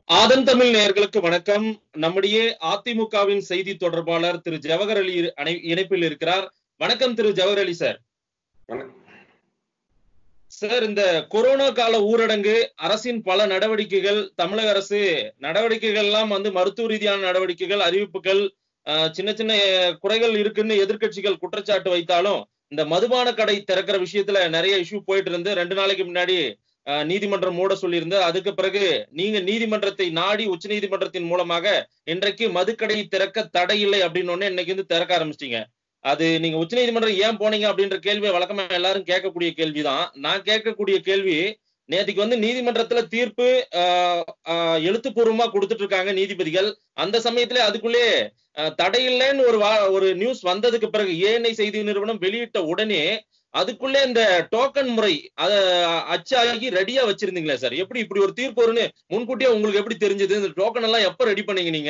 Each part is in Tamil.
ஆதன் தமிழ் நேயர்களுக்கு வணக்கம். நம்முடைய அதிமுகவின் செய்தி தொடர்பாளர் திரு ஜவஹர் அலி இணைப்பில் இருக்கிறார். வணக்கம் திரு ஜவஹர் அலி சார். சார், இந்த கொரோனா கால ஊரடங்கு, அரசின் பல நடவடிக்கைகள், தமிழக அரசு நடவடிக்கைகள் எல்லாம் மருத்துவ ரீதியான நடவடிக்கைகள், அறிவிப்புகள், சின்ன சின்ன குறைகள் இருக்குன்னு எதிர்க்கட்சிகள் குற்றச்சாட்டு வைத்தாலும் இந்த மதுபான கடை திறக்கிற விஷயத்துல நிறைய இஷ்யூ போயிட்டு இருந்து 2 நாளைக்கு முன்னாடி நீதிமன்றம் மூட சொல்லியிருந்து, அதுக்கு பிறகு நீங்க நீதிமன்றத்தை நாடி உச்ச நீதிமன்றத்தின் மூலமாக இன்றைக்கு மதுக்கடை திறக்க தடை இல்லை அப்படின்னு இன்னைக்கு திறக்க ஆரம்பிச்சிட்டீங்க. அது நீங்க உச்ச நீதிமன்றம் ஏன் போனீங்க அப்படின்ற கேள்வி வழக்கமா எல்லாரும் கேட்கக்கூடிய கேள்விதான். நான் கேட்கக்கூடிய கேள்வி, நேற்றுக்கு நீதிமன்றத்துல தீர்ப்பு எழுத்துப்பூர்வமா கொடுத்துட்டு இருக்காங்க நீதிபதிகள். அந்த சமயத்துல அதுக்குள்ளே தடையில்லைன்னு ஒரு நியூஸ் வந்ததுக்கு பிறகு ஏஎன்ஐ செய்தி நிறுவனம் வெளியிட்ட உடனே அதுக்குள்ளே இந்த டோக்கன் முறை அச்சாகி ரெடியா வச்சிருந்தீங்களா சார்? எப்படி இப்படி ஒரு தீர்ப்பு வரும்னு முன்கூட்டியே உங்களுக்கு எப்படி தெரிஞ்சது? இந்த டோக்கன் எல்லாம் எப்ப ரெடி பண்ணீங்க நீங்க?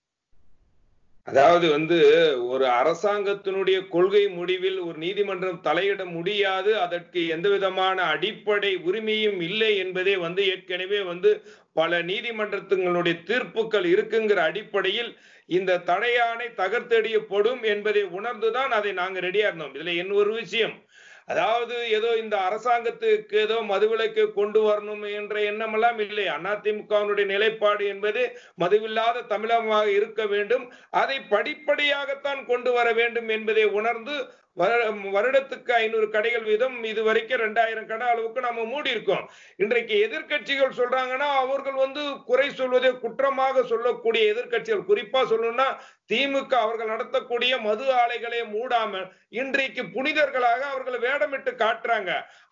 அதாவது ஒரு அரசாங்கத்தினுடைய கொள்கை முடிவில் ஒரு நீதிமன்றம் தலையிட முடியாது, அதற்கு எந்த விதமான அடிப்படை உரிமையும் இல்லை என்பதே ஏற்கனவே பல நீதிமன்றங்களுடைய தீர்ப்புகள் இருக்குங்கிற அடிப்படையில் இந்த தடையானை தகர்த்தெறியப்படும் என்பதை உணர்ந்துதான் அதை நாங்க ரெடியா இருந்தோம். இதுல என்ன ஒரு விஷயம், அதாவது ஏதோ இந்த அரசாங்கத்துக்கு ஏதோ மதுவிலக்கு கொண்டு வரணும் என்ற எண்ணமெல்லாம் இல்லை. அதிமுகவினுடைய நிலைப்பாடு என்பது மதுவில்லாத தமிழகமாக இருக்க வேண்டும், அதை படிப்படியாகத்தான் கொண்டு வர வேண்டும் என்பதை உணர்ந்து வருடத்துக்கு 500 கடைகள் வீதம் இதுவரைக்கும் 2000 கடை அளவுக்கு நம்ம மூடி இருக்கோம். இன்றைக்கு எதிர்கட்சிகள் சொல்றாங்கன்னா அவர்கள் குறை சொல்வதை குற்றமாக சொல்லக்கூடிய எதிர்கட்சிகள், குறிப்பா சொல்லணும்னா திமுக, அவர்கள் நடத்தக்கூடிய மது ஆலைகளை மூடாமல் இன்றைக்கு புனிதர்களாக அவர்கள் வேடமிட்டு காட்டுறாங்க.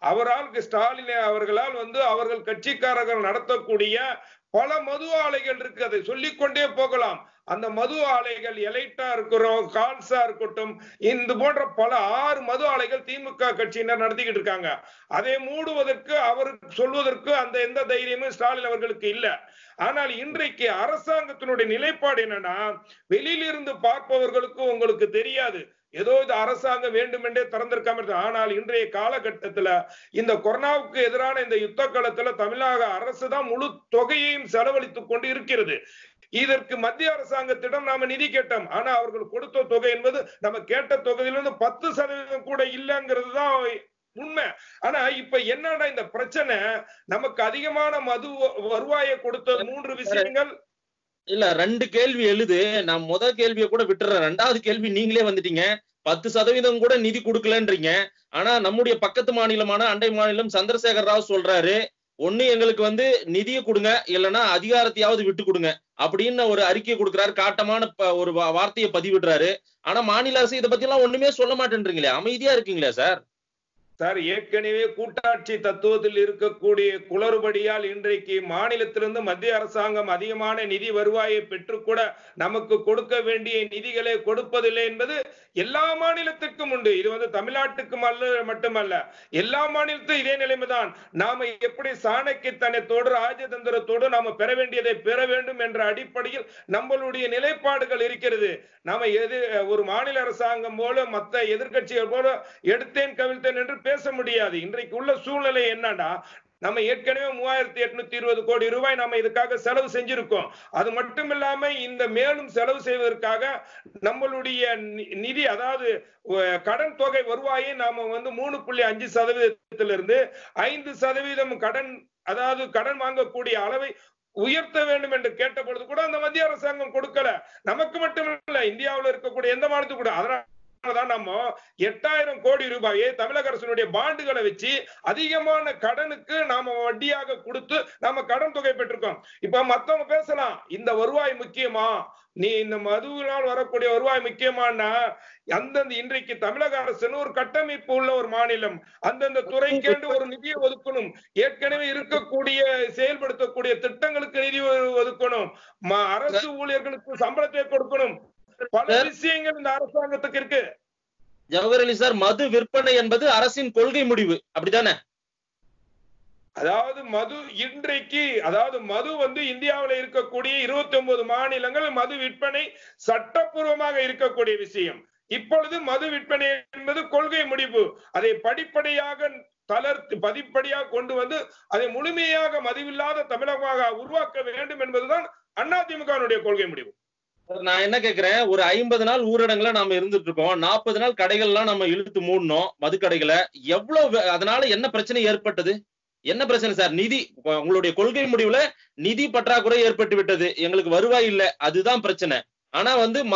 ஸ்டாலின் அவர்களால் அவர்கள் கட்சிக்காரர்கள் நடத்தக்கூடிய பல மது ஆலைகள் இருக்கு, அதை சொல்லிக்கொண்டே போகலாம். அந்த மது ஆலைகள் எலைட்டா இருக்கிறோம், கால்ஸா இருக்கட்டும், இந்த போன்ற பல 6 மது ஆலைகள் திமுக கட்சியினர் நடத்திக்கிட்டு இருக்காங்க. அதை மூடுவதற்கு அவருக்கு சொல்வதற்கு அந்த எந்த தைரியமும் ஸ்டாலின் அவர்களுக்கு இல்ல. ஆனால் இன்றைக்கு அரசாங்கத்தினுடைய நிலைப்பாடு என்னன்னா, வெளியிலிருந்து பார்ப்பவர்களுக்கு உங்களுக்கு தெரியாது, ஏதோ இது அரசாங்கம் வேண்டுமென்றே திறந்திருக்காம. ஆனால் இன்றைய காலகட்டத்துல இந்த கொரோனாவுக்கு எதிரான இந்த யுத்த காலத்துல தமிழக அரசு தான் முழு தொகையையும் செலவழித்துக் கொண்டு இருக்கிறது. இதற்கு மத்திய அரசாங்கத்திடம் நாம நிதி கேட்டோம், ஆனா அவர்கள் கொடுத்த தொகை என்பது நம்ம கேட்ட தொகையிலிருந்து 10% கூட இல்லைங்கிறது தான் உண்மை. ஆனா இப்ப என்னடா இந்த பிரச்சனை, நமக்கு அதிகமான மது வருவாயை கொடுத்த 3 விஷயங்கள் இல்ல, 2 கேள்வி எழுது. நான் முதல் கேள்வியை கூட விட்டுறேன், 2வது கேள்வி நீங்களே வந்துட்டீங்க. 10% கூட நிதி கொடுக்கலன்றீங்க. ஆனா நம்முடைய பக்கத்து மாநிலமான அண்டை மாநிலம் சந்திரசேகர் ராவ் சொல்றாரு, ஒண்ணு எங்களுக்கு நிதியை கொடுங்க, இல்லைன்னா அதிகாரத்தையாவது விட்டு கொடுங்க அப்படின்னு ஒரு அறிக்கை கொடுக்கிறாரு, காட்டமான ஒரு வார்த்தையை பதிவிடுறாரு. ஆனா மாநில அரசு இதை பத்தி எல்லாம் ஒண்ணுமே சொல்ல மாட்டேன்றீங்களே, அமைதியா இருக்கீங்களா சார்? சார், ஏற்கனவே கூட்டாட்சி தத்துவத்தில் இருக்கக்கூடிய குளறுபடியால் இன்றைக்கு மாநிலத்திலிருந்து மத்திய அரசாங்கம் அதிகமான நிதி வருவாயை பெற்றுக்கூட நமக்கு கொடுக்க வேண்டிய நிதிகளை கொடுப்பதில்லை என்பது எல்லா மாநிலத்திற்கும் உண்டு. இது தமிழ்நாட்டுக்கு மட்டுமல்ல, எல்லா மாநிலத்தும் இதே நிலைமைதான். நாம எப்படி சாணக்கியத்தனத்தோடு ராஜதந்திரத்தோடு நாம பெற வேண்டியதை பெற வேண்டும் என்ற அடிப்படையில் நம்மளுடைய நிலைப்பாடுகள் இருக்கிறது. நாம ஒரு மாநில அரசாங்கம் போல மற்ற எதிர்கட்சிகள் போல எடுத்தேன் கவிழ்த்தேன் என்று பேச முடியாது. இன்றைக்கு உள்ள சூழ்நிலை என்னன்னா, நம்ம ஏற்கனவே 3820 கோடி ரூபாய் நம்ம இதுக்காக செலவு செஞ்சிருக்கோம். அது மட்டும் இல்லாம இந்த மேலும் செலவு செய்வதற்காக நம்மளுடைய நிதி, அதாவது கடன் தொகை வருவாயை நாம 3.5% 5% கடன், அதாவது கடன் வாங்கக்கூடிய அளவை உயர்த்த வேண்டும் என்று கேட்ட பொழுது கூட அந்த மத்திய அரசாங்கம் கொடுக்கல. நமக்கு மட்டுமல்ல, இந்தியாவில் இருக்கக்கூடிய எந்த மாநிலத்துக்கு கூட. அதனாலதான் நம்ம 8000 கோடி ரூபாயை தமிழக அரசினுடைய பாண்டுகளை வச்சு அதிகமான கடனுக்கு நாம வட்டியாக கொடுத்து நாம கடன் தொகை பெற்றிருக்கோம். இப்ப மத்தவங்க பேசலாம், இந்த வருவாய் முக்கியமா, நீ இந்த மதுவினால் வரக்கூடிய வருவாய் முக்கியமானா, அந்தந்த இன்றைக்கு தமிழக அரசுன்னு ஒரு கட்டமைப்பு உள்ள ஒரு மாநிலம், அந்தந்த துறைக்கேண்டு ஒரு நிதியை ஒதுக்கணும், ஏற்கனவே இருக்கக்கூடிய செயல்படுத்தக்கூடிய திட்டங்களுக்கு நிதி ஒதுக்கணும், அரசு ஊழியர்களுக்கு சம்பளத்தை கொடுக்கணும், பல விஷயங்கள் இந்த அரசாங்கத்துக்கு இருக்கு. ஜவஹர் அலி சார், மது விற்பனை என்பது அரசின் கொள்கை முடிவு, அப்படித்தானே? அதாவது மது இன்றைக்கு, அதாவது மது இந்தியாவில் இருக்கக்கூடிய 29 மாநிலங்கள் மது விற்பனை சட்டப்பூர்வமாக இருக்கக்கூடிய விஷயம். இப்பொழுது மது விற்பனை என்பது கொள்கை முடிவு, அதை படிப்படியாக தளர்த்து பதிப்படியாக கொண்டு வந்து அதை முழுமையாக மதுவில்லாத தமிழகமாக உருவாக்க வேண்டும் என்பதுதான் அதிமுகவினுடைய கொள்கை முடிவு. நான் என்ன கேக்குறேன், ஒரு 50 நாள் ஊரடங்குல நாம இருந்துட்டு இருக்கோம். 40 நாள் கடைகள்லாம் நம்ம இழுத்து மூடணும், மதுக்கடைகளை. எவ்வளவு அதனால என்ன பிரச்சனை ஏற்பட்டது? என்ன பிரச்சனை சார்? நிதி, உங்களுடைய கொள்கை முடிவுல நிதி பற்றாக்குறை ஏற்பட்டு விட்டது, எங்களுக்கு வருவாய் இல்ல, அதுதான் பிரச்சனை. ஆனா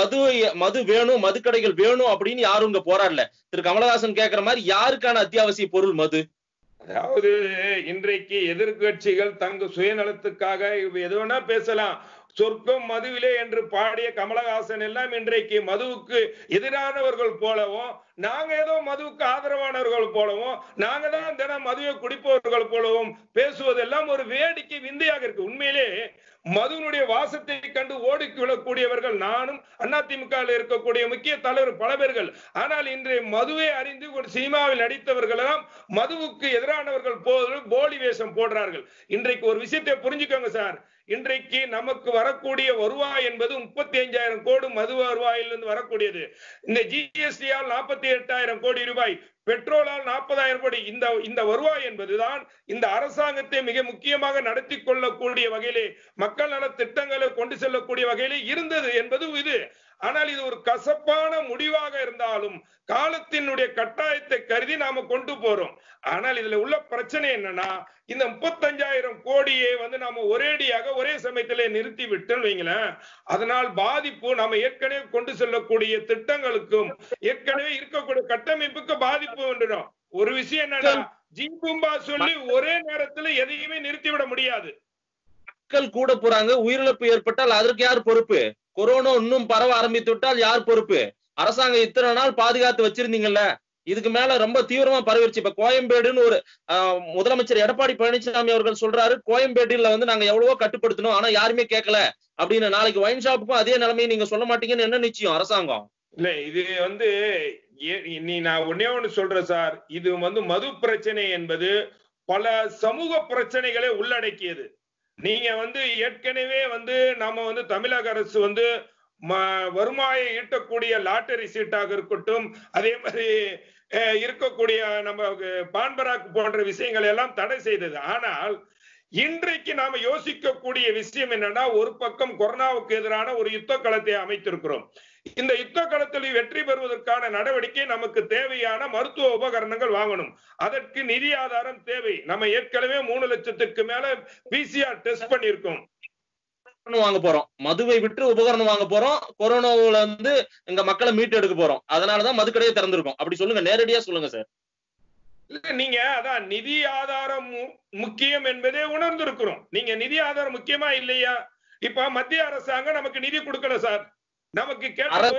மது வேணும், மதுக்கடைகள் வேணும் அப்படின்னு யாரும் இங்க போராடல. திரு கமலஹாசன் கேக்குற மாதிரி யாருக்கான அத்தியாவசிய பொருள் மது? அதாவது இன்றைக்கு எதிர்கட்சிகள் தங்க சுயநலத்துக்காக எது வேணா பேசலாம். சொர்க்கம் மதுவிலே என்று பாடிய கமலஹாசன் எல்லாம் இன்றைக்கு மதுவுக்கு எதிரானவர்கள் போலவும், நாங்க ஏதோ மதுவுக்கு ஆதரவானவர்கள் போலவும், நாங்க தான் தினம் மதுவை குடிப்பவர்கள் போலவும் பேசுவதெல்லாம் ஒரு வேடிக்கை விந்தையாக இருக்கு. உண்மையிலே மதுவினுடைய வாசத்தை கண்டு ஓடிக்கு விழக்கூடியவர்கள் நானும், அதிமுக இருக்கக்கூடிய முக்கிய தலைவர் பல பேர்கள். ஆனால் இன்றைய மதுவை அறிந்து ஒரு சினிமாவில் நடித்தவர்கள் எல்லாம் மதுவுக்கு எதிரானவர்கள் போலி வேஷம் போடுறார்கள். இன்றைக்கு ஒரு விஷயத்தை புரிஞ்சுக்கோங்க சார். இன்றைக்கு நமக்கு வரக்கூடிய வருவாய் என்பது 35,000 கோடி மது வருவாயிலிருந்து வரக்கூடியது. இந்த ஜிஎஸ்டியால் 48,000 கோடி ரூபாய், பெட்ரோலால் 40,000 கோடி. இந்த வருவாய் என்பதுதான் இந்த அரசாங்கத்தை மிக முக்கியமாக நடத்தி கொள்ளக்கூடிய வகையிலே, மக்கள் நல திட்டங்களை கொண்டு செல்லக்கூடிய வகையிலே இருந்தது என்பது இது. ஆனால் இது ஒரு கசப்பான முடிவாக இருந்தாலும் காலத்தினுடைய கட்டாயத்தை கருதி நாம கொண்டு போறோம். ஆனால் இதுல உள்ள பிரச்சனை என்னன்னா, இந்த 35,000 கோடியை நாம ஒரேடியாக ஒரே சமயத்திலே நிறுத்தி விட்டு வைங்களேன், அதனால் பாதிப்பு நம்ம ஏற்கனவே கொண்டு செல்லக்கூடிய திட்டங்களுக்கும் ஏற்கனவே இருக்கக்கூடிய கட்டமைப்புக்கு பாதிப்பு வந்துடும். ஒரு விஷயம் என்னன்னா, ஜீபும்பா சொல்லி ஒரே நேரத்தில் எதையுமே நிறுத்திவிட முடியாது. மக்கள் கூட போறாங்க, உயிரிழப்பு ஏற்பட்டால் அதற்கு யார் பொறுப்பு? கொரோனா இன்னும் பரவ ஆரம்பித்து விட்டால் யார் பொறுப்பு? அரசாங்கம் இத்தனை நாள் பாதுகாத்து வச்சிருந்தீங்கல்ல, இதுக்கு மேல ரொம்ப தீவிரமா பரவிடுச்சு. இப்ப கோயம்பேடுன்னு ஒரு முதலமைச்சர் எடப்பாடி பழனிசாமி அவர்கள் சொல்றாரு, கோயம்பேடுல நாங்க எவ்வளவோ கட்டுப்படுத்தணும், ஆனா யாருமே கேட்கல அப்படின்னு. நாளைக்கு ஒயின் ஷாப்புக்கும் அதே நிலைமையை நீங்க சொல்ல மாட்டீங்கன்னு என்ன நிச்சயம் அரசாங்கம்? இல்ல, இது நான் ஒன்னே ஒண்ணு சொல்றேன் சார். இது மது பிரச்சனை என்பது பல சமூக பிரச்சனைகளை உள்ளடக்கியது. நீங்க ஏற்கனவே நம்ம தமிழக அரசு வருமாயை ஈட்டக்கூடிய லாட்டரி சீட்டாக இருக்கட்டும், அதே மாதிரி இருக்கக்கூடிய நம்ம பான்பராக் போன்ற விஷயங்கள் எல்லாம் தடை செய்தது. ஆனால் இன்றைக்கு நாம யோசிக்கக்கூடிய விஷயம் என்னன்னா, ஒரு பக்கம் கொரோனாவுக்கு எதிரான ஒரு யுத்த களத்தை அமைத்திருக்கிறோம். இந்த யுத்த களத்தில் வெற்றி பெறுவதற்கான நடவடிக்கை நமக்கு தேவையான மருத்துவ உபகரணங்கள் வாங்கணும். அதற்கு நிதி ஆதாரம் தேவை. நம்ம ஏற்கனவே 3 லட்சத்துக்கு மேல பிசிஆர் டெஸ்ட் பண்ணிருக்கோம். வாங்க போறோம், மதுவை விட்டு உபகரணம் வாங்க போறோம், கொரோனாவுல எங்க மக்களை மீட்டு எடுக்க போறோம். அதனாலதான் மதுக்கடையை திறந்திருக்கோம். அப்படி சொல்லுங்க, நேரடியா சொல்லுங்க சார். நீங்க அதான் நிதி ஆதாரம் முக்கியம் என்பதே உணர்ந்திருக்கிறோம். நீங்க நிதி ஆதாரம் முக்கியமா இல்லையா? இப்ப மத்திய அரசாங்கம் நமக்கு நிதி கொடுக்கல சார். நமக்கு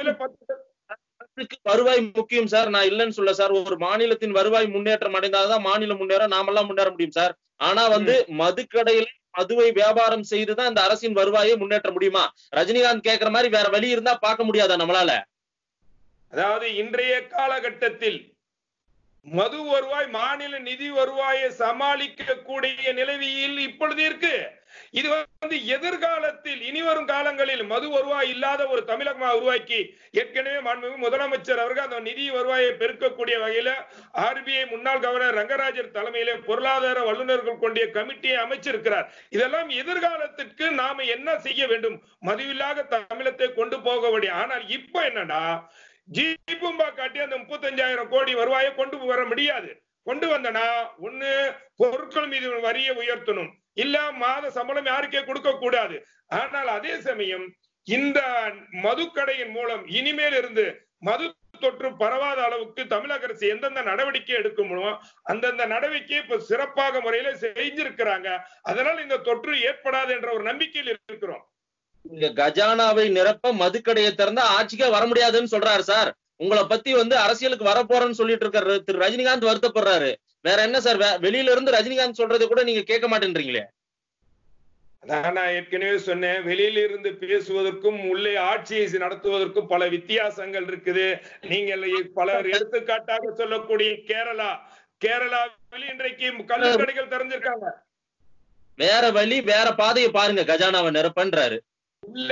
வருவாய் முக்கியம் சார், நான் இல்லைன்னு சொல்ல சார். ஒரு மாநிலத்தின் வருவாய் முன்னேற்றம் அடைந்தால்தான் மாநிலம் முன்னேற, நாமெல்லாம் முன்னேற முடியும் சார். ஆனா மதுக்கடையில மதுவை வியாபாரம் செய்துதான் இந்த அரசின் வருவாயை முன்னேற்ற முடியுமா? ரஜினிகாந்த் கேட்கிற மாதிரி வேற வழி இருந்தா பார்க்க முடியாதா நம்மளால? அதாவது இன்றைய காலகட்டத்தில் மது வருவாய் மாநில நிதி வருவாயை சமாளிக்க கூடிய நிலையில் இப்பொழுது இருக்கு. இது எதிர்காலத்தில் இனிவரும் காலங்களில் மது வருவாய் இல்லாத ஒரு தமிழகமா உருவாக்கி, ஏற்கனவே மாண்புமிகு முதலமைச்சர் அவர்கள் அந்த நிதி வருவாயை பெருக்கக்கூடிய வகையில RBI முன்னாள் கவர்னர் ரங்கராஜர் தலைமையிலே பொருளாதார வல்லுநர்கள் கொண்டிய கமிட்டியை அமைச்சிருக்கிறார். இதெல்லாம் எதிர்காலத்திற்கு நாம என்ன செய்ய வேண்டும்? மதுவில்லாத தமிழத்தை கொண்டு போக வேண்டும். ஆனால் இப்ப என்னன்னா, ஜீபும்பா காட்டி அந்த 35,000 கோடி வருவாயை கொண்டு வர முடியாது. கொண்டு வந்தனா ஒண்ணு பொருட்கள் மீது வரியை உயர்த்தணும், இல்ல மாத சம்பளம் யாருக்கே கொடுக்க கூடாது. ஆனால் அதே சமயம் இந்த மதுக்கடையின் மூலம் இனிமேல் இருந்து மது தொற்று பரவாத அளவுக்கு தமிழக அரசு எந்தெந்த நடவடிக்கை எடுக்கணுமோ அந்தந்த நடவடிக்கை இப்ப சிறப்பாக முறையில செஞ்சிருக்கிறாங்க. அதனால் இந்த தொற்று ஏற்படாது என்ற ஒரு நம்பிக்கையில் இருக்கிறோம். இங்க கஜானாவை நிரப்ப மதுக்கடையை திறந்தா ஆட்சிக்கே வர முடியாதுன்னு சொல்றாரு சார். உங்களை பத்தி அரசியலுக்கு வரப்போறேன்னு சொல்லிட்டு இருக்காரு திரு ரஜினிகாந்த், வருத்தப்படுறாரு. வேற என்ன சார்? வெளியில இருந்து ரஜினிகாந்த் சொல்றதை கூட நீங்க கேட்க மாட்டேன்றீங்களே. நான் ஏற்கனவே சொன்னேன், வெளியில இருந்து பேசுவதற்கும் உள்ளே ஆட்சியை நடத்துவதற்கும் பல வித்தியாசங்கள் இருக்குது. நீங்கள் பலர் எடுத்துக்காட்டாக சொல்லக்கூடிய கேரளாவில் இன்றைக்கு கள்ளுக்கடைகள் திறந்திருக்காங்க. வேற வழி வேற பாதையை பாருங்க, கஜானாவை நிரப்பன்றாரு. இல்ல,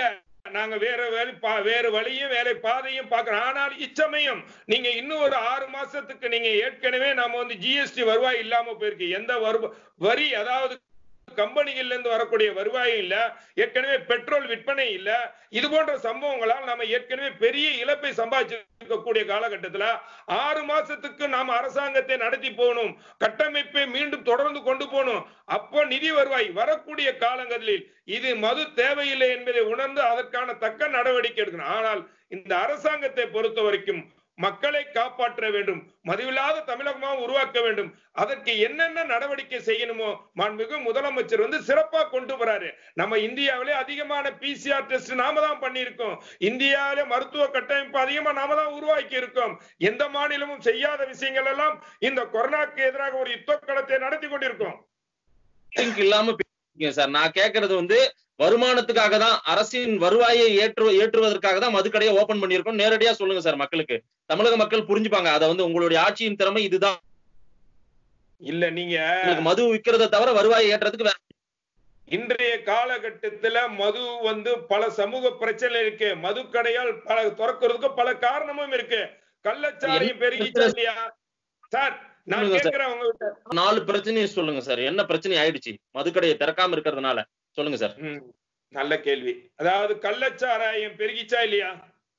நாங்க வேற வழியும் வேலை பாதையும் பார்க்கிறோம். ஆனால் இச்சமயம் நீங்க இன்னும் ஒரு 6 மாசத்துக்கு நீங்க ஏற்கனவே நாம வந்து ஜிஎஸ்டி வருவாய் இல்லாம போயிருக்கு. எந்த வரி, அதாவது கம்பெனிகள்ல இருந்து வரக்கூடிய வருவாயும் இல்ல, ஏற்கனவே பெட்ரோல் விற்பனை இல்ல. இது போன்ற சம்பவங்களால் நாம ஏற்கனவே பெரிய இழப்பை சம்பாதிச்சிருக்கக்கூடிய காலகட்டத்துல 6 மாசத்துக்கு நாம அரசாங்கத்தை நடத்தி போகணும், கட்டமைப்பை மீண்டும் தொடர்ந்து கொண்டு போகணும். அப்போ நிதி வருவாய் வரக்கூடிய காலங்களில் இது மது தேவையில்லை என்பதை உணர்ந்து அதற்கான தக்க நடவடிக்கை எடுக்கணும். ஆனால் இந்த அரசாங்கத்தை பொறுத்த வரைக்கும் மக்களை காப்பாற்ற வேண்டும், மதுவில்லாத தமிழகமா உருவாக்க வேண்டும். அதற்கு என்னென்ன நடவடிக்கை செய்யணுமோ மாண்புமிகு முதலமைச்சர் வந்து சிறப்பா கொண்டு வராரு. நம்ம இந்தியாவிலே அதிகமான PCR டெஸ்ட் நாம தான் பண்ணியிருக்கோம். இந்தியாவிலே மருத்துவ கட்டமைப்பு அதிகமா நாம தான் உருவாக்கி இருக்கோம். எந்த மாநிலமும் செய்யாத விஷயங்கள் எல்லாம் இந்த கொரோனாக்கு எதிராக ஒரு யுத்த களத்தை நடத்தி கொண்டிருக்கோம். இல்லாம சார், நான் கேட்கறது வந்து வருமானத்துக்காக தான், அரசின் வருவாயை ஏற்றுவதற்காக தான் மதுக்கடையை ஓபன் பண்ணியிருக்கோம். நேரடியா சொல்லுங்க சார் மக்களுக்கு. தமிழக மக்கள் புரிஞ்சுப்பாங்க. அதை வந்து உங்களுடைய ஆட்சியின் திறமை இதுதான். இல்ல, நீங்க மது விற்கிறத தவிர வருவாயை ஏற்றதுக்கு இன்றைய காலகட்டத்துல மது வந்து பல சமூக பிரச்சனை இருக்கு. மதுக்கடையால் பல திறக்கிறதுக்கு பல காரணமும் இருக்கு. கள்ளச்சாராயம் பெருகிச்சா இல்லையா சார்? நான் கேட்கிறேன் உங்ககிட்ட 4 பிரச்சனையை சொல்லுங்க சார். என்ன பிரச்சனை ஆயிடுச்சு மதுக்கடையை திறக்காம இருக்கிறதுனால? சொல்லுங்க சார். நல்ல கேள்வி. அதாவது கள்ளச்சாராயம் பெருகிச்சா இல்லையா?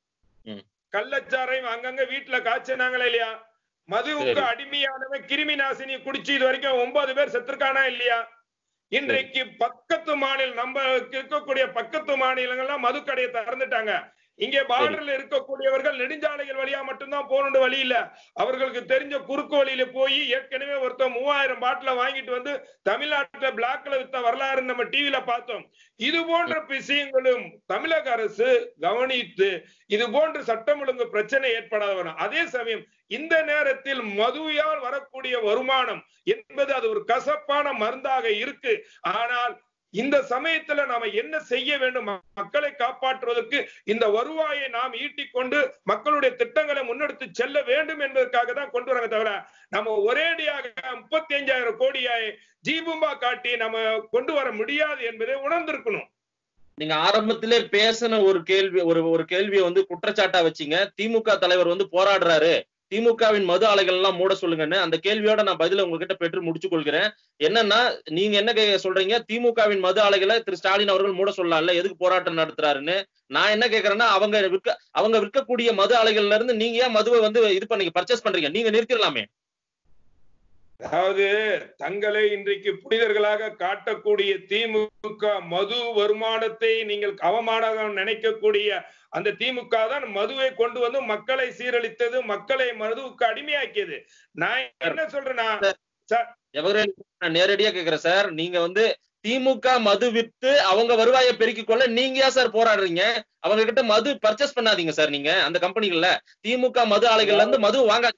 கள்ளச்சாராயம் அங்கங்க வீட்டுல காய்ச்சினாங்களா இல்லையா? மதுவுக்கு அடிமையானவன் கிருமி நாசினி குடிச்சு இது வரைக்கும் 9 பேர் செத்துருக்கானா இல்லையா? இன்றைக்கு பக்கத்து மாநிலம், நம்ம இருக்கக்கூடிய பக்கத்து மாநிலங்கள்லாம் மதுக்கடையை திறந்துட்டாங்க. இங்கே பார்டர்ல இருக்கக்கூடியவர்கள் நெடுஞ்சாலைகள் வழியா மட்டும்தான் போகணும், வழி இல்ல. அவர்களுக்கு தெரிஞ்ச குறுக்கு வழியில போய் ஏற்கனவே ஒருத்தர் 3000 பாட்டில வாங்கிட்டு வந்து தமிழ்நாட்டுல பிளாக்ல வித்த வரலாறு நம்ம டிவில பார்த்தோம். இது போன்ற விஷயங்களும் தமிழக அரசு கவனித்து இது போன்ற சட்டம் ஒழுங்கு பிரச்சனை ஏற்படாத வரும். அதே சமயம் இந்த நேரத்தில் மதுவால் வரக்கூடிய வருமானம் என்பது அது ஒரு கசப்பான மருந்தாக இருக்கு. ஆனால் இந்த சமயத்துல நாம என்ன செய்ய வேண்டும்? மக்களை காப்பாற்றுவதற்கு இந்த வருவாயை நாம் ஈட்டிக்கொண்டு மக்களுடைய திட்டங்களை முன்னெடுத்து செல்ல வேண்டும் என்பதற்காக தான் கொண்டு வராங்க. தவிர நம்ம ஒரேடியாக 35,000 கோடியாய் ஜீபூம்பா காட்டி நம்ம கொண்டு வர முடியாது என்பதை உணர்ந்திருக்கணும். நீங்க ஆரம்பத்திலே பேசின ஒரு கேள்வியை வந்து குற்றச்சாட்டா வச்சீங்க. திமுக தலைவர் வந்து போராடுறாரு, திமுகவின் மது ஆலைகள் எல்லாம் மூட சொல்லுங்கன்னு. அந்த கேள்வியோட நான் பதில உங்ககிட்ட பெற்று முடிச்சு கொள்கிறேன். என்னன்னா, நீங்க என்ன சொல்றீங்க, திமுகவின் மது ஆலைகளை திரு ஸ்டாலின் அவர்கள் மூட சொல்லல, எதுக்கு போராட்டம் நடத்துறாருன்னு. நான் என்ன கேக்குறேன்னா, அவங்க விற்கக்கூடிய மது ஆலைகள்ல இருந்து நீங்க ஏன் மதுவை வந்து இது பண்ணீங்க, பர்ச்சேஸ் பண்றீங்க? நீங்க நிறுத்திடலாமே. அதாவது தங்களை இன்றைக்கு புனிதர்களாக காட்டக்கூடிய திமுக மது வருமானத்தை நீங்கள் அவமானம் நினைக்கக்கூடிய அந்த திமுக தான் மதுவை கொண்டு வந்து மக்களை சீரழித்தது, மக்களை மதுவுக்கு அடிமையாக்கியது. நான் என்ன சொல்றேன்னா, நான் நேரடியா கேக்குறேன் சார், நீங்க வந்து திமுக மது வித்து அவங்க வருவாயை பெருக்கிக் கொள்ள நீங்க ஏன் சார் போராடுறீங்க? அவங்க கிட்ட மது பர்ச்சேஸ் பண்ணாதீங்க சார். நீங்க அந்த கம்பெனிகள்ல திமுக மது ஆலைகள்ல இருந்து மது வாங்க.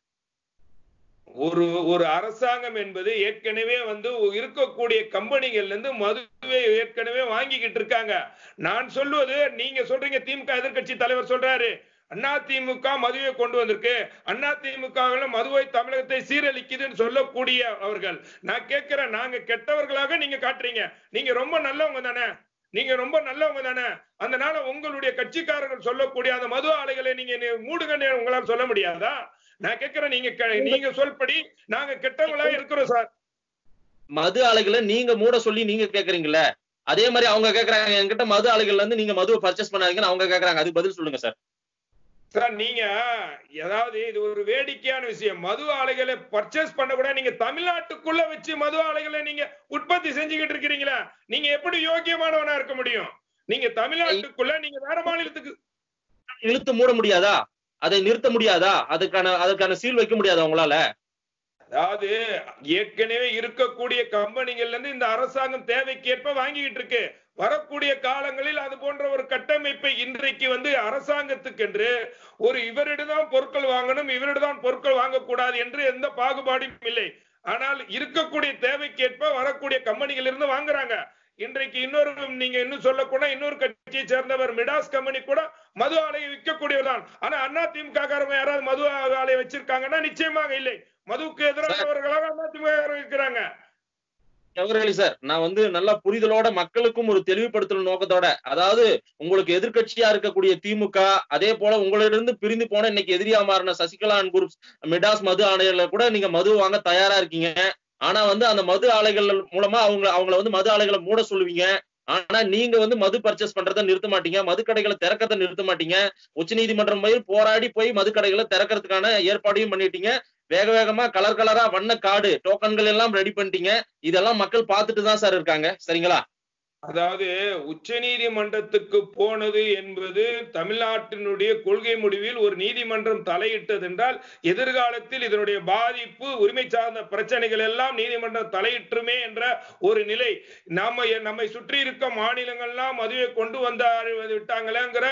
ஒரு அரசாங்கம் என்பது ஏற்கனவே வந்து இருக்கக்கூடிய கம்பெனிகள்ல இருந்து மதுவை ஏற்கனவே வாங்கிக்கிட்டு இருக்காங்க. நான் சொல்வது, நீங்க சொல்றீங்க திமுக எதிர்கட்சி தலைவர் சொல்றாரு அதிமுக மதுவை கொண்டு வந்திருக்கு, அதிமுக மதுவை தமிழகத்தை சீரழிக்குதுன்னு சொல்லக்கூடிய அவர்கள், நான் கேட்கிறேன், நாங்க கெட்டவர்களாக நீங்க காட்டுறீங்க. நீங்க ரொம்ப நல்லவங்க தானே, அதனால உங்களுடைய கட்சிக்காரர்கள் சொல்லக்கூடிய அந்த மது ஆலைகளை நீங்க மூடுங்க உங்களால் சொல்ல முடியாதா? நான் கேட்கிறேன், நீங்க சொல்படி நாங்க கெட்டவங்களா இருக்கிறோம் சார். மது ஆலைகளை நீங்க மூட சொல்லி நீங்க கேக்குறீங்கல்ல, அதே மாதிரி அவங்க கேக்குறாங்க என்கிட்ட மது ஆலைகள்ல இருந்து நீங்க மதுவை பர்ச்சேஸ் பண்ணாதீங்கன்னு அவங்க கேக்குறாங்க. அதுக்கு பதில் சொல்லுங்க சார். சார், நீங்க ஏதாவது இது ஒரு வேடிக்கையான விஷயம். மது ஆலைகளை பர்ச்சேஸ் பண்ண கூட நீங்க தமிழ்நாட்டுக்குள்ள வச்சு மது ஆலைகளை நீங்க உற்பத்தி செஞ்சுக்கிட்டு இருக்கிறீங்களா? நீங்க எப்படி யோக்கியமானவனா இருக்க முடியும்? நீங்க தமிழ்நாட்டுக்குள்ள நீங்க வேற மாநிலத்துக்கு இழுத்து மூட முடியாதா? அதை நிறுத்த முடியாதா? அதுக்கான சீல் வைக்க முடியாதா உங்களால? அதாவது ஏற்கனவே இருக்கக்கூடிய கம்பெனிகள்ல இருந்து இந்த அரசாங்கம் தேவைக்கேற்ப வாங்கிட்டு இருக்கு. வரக்கூடிய காலங்களில் அது போன்ற ஒரு கட்டமைப்பை இன்றைக்கு வந்து அரசாங்கத்துக்கு என்று ஒரு இவரிடம் பொருட்கள் வாங்கணும், இவரிடம் பொருட்கள் வாங்கக்கூடாது என்று எந்த பாகுபாடும் இல்லை. ஆனால் இருக்கக்கூடிய தேவைக்கேற்ப வரக்கூடிய கம்பெனிகள் இருந்து வாங்குறாங்க. இன்றைக்கு இன்னொரு, நீங்க இன்னும் சொல்லக்கூட இன்னொரு கட்சியை சேர்ந்தவர் மிடாஸ் கம்பெனி கூட மது ஆலையை விற்கக்கூடியவர்தான். ஆனா அதிமுக யாராவது மது ஆலையை வச்சிருக்காங்கன்னா நிச்சயமாக இல்லை. மதுவுக்கு எதிரானவர்களாக அதிமுக இருக்கிறாங்க. அவர்களே சார், நான் வந்து நல்லா புரிதலோட மக்களுக்கும் ஒரு தெளிவுபடுத்தல் நோக்கத்தோட, அதாவது உங்களுக்கு எதிர்க்கட்சியா இருக்கக்கூடிய திமுக, அதே போல உங்களிடந்து பிரிந்து போன இன்னைக்கு எதிரியா மாறின சசிகலா அண்ட் குரூப்ஸ், மிடாஸ் மது ஆலைகள்ல கூட நீங்க மது வாங்க தயாரா இருக்கீங்க. ஆனா வந்து அந்த மது ஆலைகள் மூலமா அவங்கள வந்து மது ஆலைகளை மூட சொல்லுவீங்க. ஆனா நீங்க வந்து மது பர்ச்சேஸ் பண்றதை நிறுத்த மாட்டீங்க, மதுக்கடைகளை திறக்கிறத நிறுத்த மாட்டீங்க. உச்சநீதிமன்றம் போய் போராடி போய் மதுக்கடைகளை திறக்கிறதுக்கான ஏற்பாடையும் பண்ணிட்டீங்க. வேக வேகமா கலர் கலரா வண்ண கார்டு டோக்கன்கள் எல்லாம் ரெடி பண்ணிட்டீங்க. இதெல்லாம் மக்கள் பார்த்துட்டு தான் சார் இருக்காங்க. சரிங்களா? அதாவது உச்ச நீதிமன்றத்துக்கு போனது என்பது தமிழ்நாட்டினுடைய கொள்கை முடிவில் ஒரு நீதிமன்றம் தலையிட்டது என்றால் எதிர்காலத்தில் இதனுடைய பாதிப்பு உரிமை சார்ந்த பிரச்சனைகள் எல்லாம் நீதிமன்றம் தலையிட்டுமே என்ற ஒரு நிலை. நம்மை சுற்றி இருக்க மாநிலங்கள்லாம் மதுவை கொண்டு விட்டாங்களேங்கிற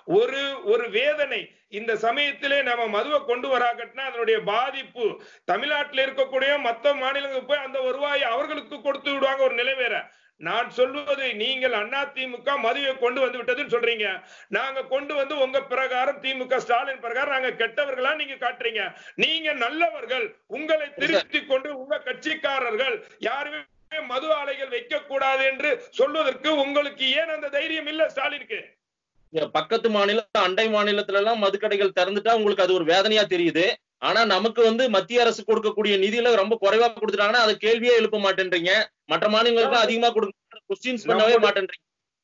ஒரு வேதனை. இந்த சமயத்திலே நம்ம மதுவை கொண்டு வராகட்டினா அதனுடைய பாதிப்பு தமிழ்நாட்டில் இருக்கக்கூடிய மற்ற மாநிலங்களுக்கு போய் அந்த வருவாயை அவர்களுக்கு கொடுத்து விடுவாங்க. ஒரு நிலை வேற. நான் சொல்வது, நீங்கள் அதிமுக மதுவை கொண்டு வந்து விட்டதுன்னு சொல்றீங்க. நாங்க கொண்டு வந்து உங்க பிரகாரம் திமுக ஸ்டாலின் பிரகாரம் நாங்க கெட்டவர்களா நீங்க காட்டுறீங்க. நீங்க நல்லவர்கள். உங்களை திருத்திக் கொண்டு உங்க கட்சிக்காரர்கள் யாருமே மது ஆலைகள் வைக்க கூடாது என்று சொல்வதற்கு உங்களுக்கு ஏன் அந்த தைரியம் இல்ல ஸ்டாலினுக்கு? பக்கத்து மாநிலம் அண்டை மாநிலத்துல எல்லாம் மதுக்கடைகள் திறந்துட்டா உங்களுக்கு அது ஒரு வேதனையா தெரியுது. ஆனா நமக்கு வந்து மத்திய அரசு கொடுக்கக்கூடிய நிதியில ரொம்ப குறைவா கொடுத்துட்டாங்கன்னா அதை கேள்வியே எழுப்ப மாட்டேன்றீங்க. மற்ற மாநிலங்களுக்கு அதிகமா கொடுக்க கொஸ்டின்ஸ் பண்ணவே மாட்டேன்றீங்க.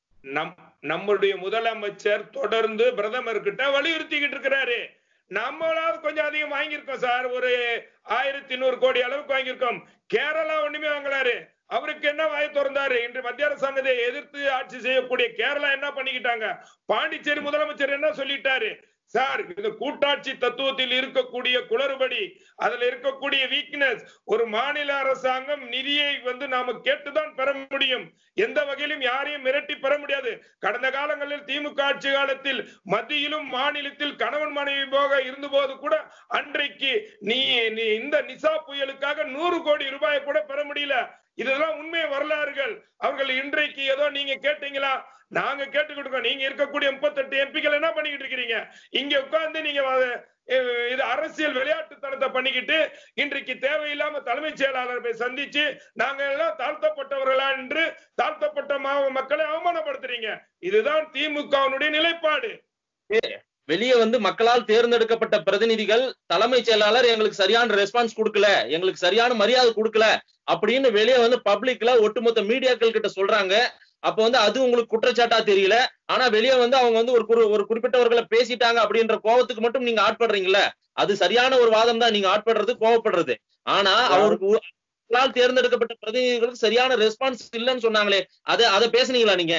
நம்முடைய முதலமைச்சர் தொடர்ந்து பிரதமர் கிட்ட வலியுறுத்திக்கிட்டு இருக்கிறாரு. நம்மளாவது கொஞ்சம் அதிகம் வாங்கியிருக்கோம் சார். ஒரு 1100 கோடி அளவுக்கு வாங்கியிருக்கோம். கேரளா ஒண்ணுமே வாங்கலாரு. அவருக்கு என்ன வாயை திறந்தாரு? இன்று மத்திய அரசாங்கத்தை எதிர்த்து ஆட்சி செய்யக்கூடிய கேரளா என்ன பண்ணிக்கிட்டாங்க? பாண்டிச்சேரி முதலமைச்சர் என்ன சொல்லிட்டாரு? சார், இந்த கூட்டாட்சி தத்துவத்தில் இருக்கக்கூடிய குளறுபடி, அதுல இருக்கக்கூடிய வீக்னஸ், ஒரு மாநில அரசாங்கம் நிதியை வந்து நாம கேட்டுதான் பெற முடியும். எந்த வகையிலும் யாரையும் மிரட்டி பெற முடியாது. கடந்த காலங்களில் திமுக ஆட்சி காலத்தில் மத்தியிலும் மாநிலத்தில் கணவன் மனைவி போக இருந்த போது கூட அன்றைக்கு நீ இந்த நிசா புயலுக்காக 100 கோடி ரூபாயை கூட பெற முடியல. இதெல்லாம் உண்மை வரலாறுகள். அவர்கள் இன்றைக்கு ஏதோ நீங்க கேட்டீங்களா? நாங்க கேட்டுக்கிட்டு இருக்கோம். நீங்க இருக்கக்கூடிய 38 எம்பிக்கள் என்ன பண்ணிக்கிட்டு இருக்கிறீங்க? இங்க உட்கார்ந்து நீங்க இது அரசியல் விளையாட்டுத்தனத்தை பண்ணிக்கிட்டு இன்றைக்கு தேவையில்லாம தலைமைச் செயலாளரை சந்திச்சு நாங்க எல்லாம் தாழ்த்தப்பட்டவர்களா என்று தாழ்த்தப்பட்ட மக்களை அவமானப்படுத்துறீங்க. இதுதான் திமுகவினுடைய நிலைப்பாடு. வெளியே வந்து மக்களால் தேர்ந்தெடுக்கப்பட்ட பிரதிநிதிகள் தலைமைச் செயலாளர் எங்களுக்கு சரியான ரெஸ்பான்ஸ் கொடுக்கல, எங்களுக்கு சரியான மரியாதை கொடுக்கல அப்படின்னு வெளியே வந்து பப்ளிக்ல ஒட்டுமொத்த மீடியாக்கள் கிட்ட சொல்றாங்க. அப்ப வந்து அது உங்களுக்கு குற்றச்சாட்டா தெரியல. ஆனா வெளியே வந்து அவங்க வந்து ஒரு குறிப்பிட்டவர்களை பேசிட்டாங்க அப்படின்ற கோபத்துக்கு மட்டும் நீங்க ஆட்படுறீங்கல்ல, அது சரியான ஒரு வாதம் தான். நீங்க ஆட்படுறது கோவப்படுறது. ஆனா அவருக்கு தேர்ந்தெடுக்கப்பட்ட பிரதிநிதிகளுக்கு சரியான ரெஸ்பான்ஸ் இல்லைன்னு சொன்னாங்களே, அதை பேசுனீங்களா நீங்க?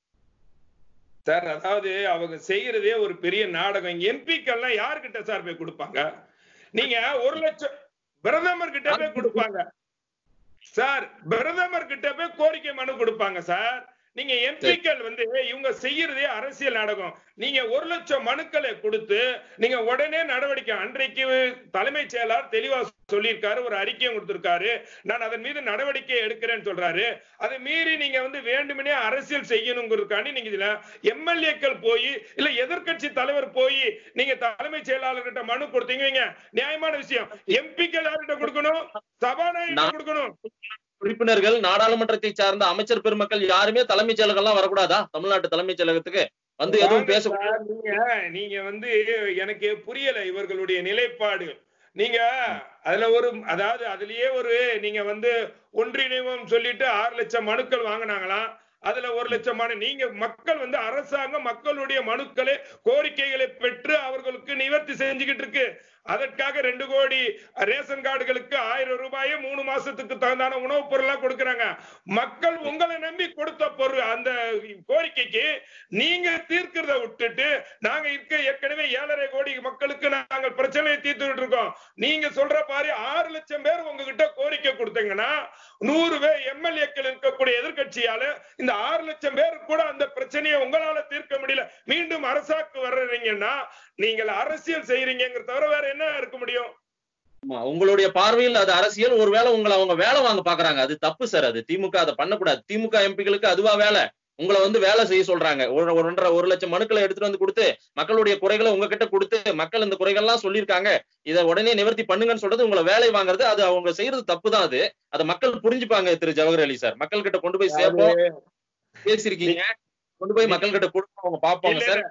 சார், அதாவது அவங்க செய்யறதே ஒரு பெரிய நாடகம். எம்பிக்கள்லாம் யாருக்கிட்ட சார் போய் கொடுப்பாங்க? நீங்க 1 லட்சம் பிரதமர் கிட்ட போய் கொடுப்பாங்க சார். பிரதமர் கிட்ட போய் கோரிக்கை மனு கொடுப்பாங்க சார். நீங்க எம்பிக்கள் வந்து இவங்க செய்யறதே அரசியல் நாடகம். நீங்க 1 லட்சம் மனுக்களை கொடுத்து நீங்க உடனே நடவடிக்கை. அன்றைக்கு தலைமைச் செயலாளர் தெளிவா சொல்லியிருக்காரு, ஒரு அறிக்கையை கொடுத்திருக்காரு. நான் அதன் மீது நடவடிக்கை எடுக்கிறேன்னு சொல்றாரு. அதை மீறி நீங்க வந்து வேண்டுமெனே அரசியல் செய்யணுங்கிறதுக்காண்டி நீங்க இதுல எம்எல்ஏக்கள் போய் இல்ல எதிர்கட்சி தலைவர் போய் நீங்க தலைமைச் செயலாளர்கிட்ட மனு கொடுத்தீங்க, நியாயமான விஷயம். எம்பிக்கள் யார்கிட்ட கொடுக்கணும்? சபாநாயகர் கொடுக்கணும். உறுப்பினர்கள், நாடாளுமன்றத்தை சார்ந்த அமைச்சர் பெருமக்கள் யாருமே தலைமைச் செயலகம்லாம் வரக்கூடாதா? தமிழ்நாட்டு தலைமைச் செயலகத்துக்கு வந்து எதுவும் பேசக்கூடாது? நீங்க வந்து எனக்கு புரியல இவர்களுடைய நிலைப்பாடு. நீங்க அதாவது அதுலயே நீங்க வந்து ஒன்றிணைவோம் சொல்லிட்டு 6 லட்சம் மனுக்கள் வாங்கினாங்களாம். அதுல 1 லட்சம் மனு நீங்க மக்கள் வந்து அரசாங்கம் மக்களுடைய மனுக்களை கோரிக்கைகளை பெற்று அவர்களுக்கு நிவர்த்தி செஞ்சுக்கிட்டு இருக்கு. அதற்காக 2 கோடி ரேஷன் கார்டுகளுக்கு 1000 ரூபாயை 3 மாசத்துக்கு தகுந்தான உணவுப் பொருள் கொடுக்கறாங்க. மக்கள் உங்களை நம்பி கொடுத்த பொருள் அந்த கோரிக்கைக்கு நீங்க தீர்க்கிறத விட்டுட்டு நாங்க ஏற்கனவே 7.5 கோடி மக்களுக்கு நாங்கள் பிரச்சனையை தீர்த்துட்டு இருக்கோம். நீங்க சொல்ற மாதிரி 6 லட்சம் பேர் உங்ககிட்ட கோரிக்கை கொடுத்தீங்கன்னா 100 பேர் எம்எல்ஏக்கள் இருக்கக்கூடிய எதிர்கட்சியால இந்த 6 லட்சம் பேர் கூட அந்த பிரச்சனையை உங்களால தீர்க்க முடியல. மீண்டும் அரசாக்கு வர்றீங்கன்னா நீங்கள் அரசியல் செய்யறீங்க தவிர வேற என்ன இருக்க முடியும்? உங்களுடைய பார்வையில் அது அரசியல். ஒருவேளை அவங்க வேலை வாங்க பாக்குறாங்க, அது தப்பு சார். அது திமுக அதை பண்ணக்கூடாது. திமுக எம்பிகளுக்கு அதுவா வேலை? உங்களை வந்து வேலை செய்ய சொல்றாங்க. ஒரு லட்சம் மனுக்களை எடுத்துட்டு வந்து கொடுத்து மக்களுடைய குறைகளை உங்ககிட்ட கொடுத்து மக்கள் இந்த குறைகள்லாம் சொல்லியிருக்காங்க, இதை உடனே நிவர்த்தி பண்ணுங்கன்னு சொல்றது உங்களை வேலை வாங்குறது. அது அவங்க செய்யறது தப்பு தான். அதை மக்கள் புரிஞ்சுப்பாங்க. திரு ஜவஹர் அலி சார், மக்கள் கிட்ட கொண்டு போய் சேர்ப்போம். பேசிருக்கீங்க, கொண்டு போய் மக்கள் கிட்ட கொடுப்போம், அவங்க பாப்பாங்க சார்.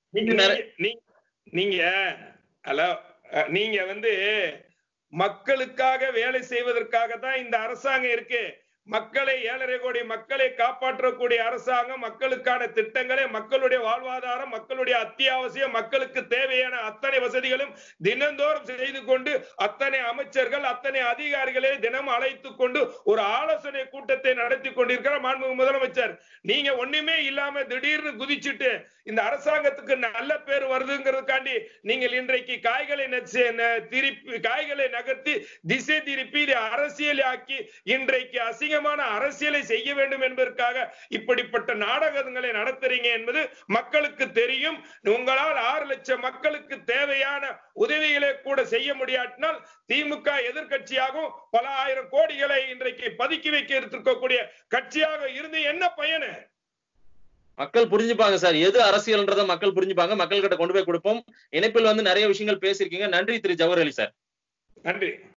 நீங்க நீங்க வந்து மக்களுக்காக வேலை செய்வதற்காக தான் இந்த அரசாங்கம் இருக்கு. மக்களை 7.5 கோடி மக்களை காப்பாற்றக்கூடிய அரசாங்கம், மக்களுக்கான திட்டங்களை, மக்களுடைய வாழ்வாதாரம், மக்களுடைய அத்தியாவசியம், மக்களுக்கு தேவையான அத்தனை வசதிகளும் தினந்தோறும் செய்து கொண்டு அத்தனை அமைச்சர்கள் அத்தனை அதிகாரிகளை தினம் அழைத்து கொண்டு ஒரு ஆலோசனை கூட்டத்தை நடத்தி கொண்டிருக்கிற மாண்புமிகு முதலமைச்சர். நீங்க ஒண்ணுமே இல்லாம திடீர்னு குதிச்சுட்டு இந்த அரசாங்கத்துக்கு நல்ல பேர் வருதுங்கிறதுக்காண்டி நீங்கள் இன்றைக்கு காய்களை நகர்த்தி திசை திருப்பி இதை அரசியலாக்கி இன்றைக்கு அசிங்கமான அரசியலை செய்ய வேண்டும் என்பதற்காக இப்படிப்பட்ட நாடகங்களை நடத்துறீங்க என்பது மக்களுக்கு தெரியும். உங்களால் 6 லட்சம் மக்களுக்கு தேவையான உதவிகளை கூட செய்ய முடியாட்டினால் திமுக எதிர்கட்சியாகவும் பல ஆயிரம் கோடிகளை இன்றைக்கு பதுக்கி வைக்க இருக்கக்கூடிய கட்சியாக இருந்து என்ன பயனு? மக்கள் புரிஞ்சுப்பாங்க சார். எது அரசியல்ன்றத மக்கள் புரிஞ்சுப்பாங்க. மக்கள் கிட்ட கொண்டு போய் கொடுப்போம். இணைப்பில் வந்து நிறைய விஷயங்கள் பேசியிருக்கீங்க. நன்றி திரு ஜவஹர் அலி சார். நன்றி.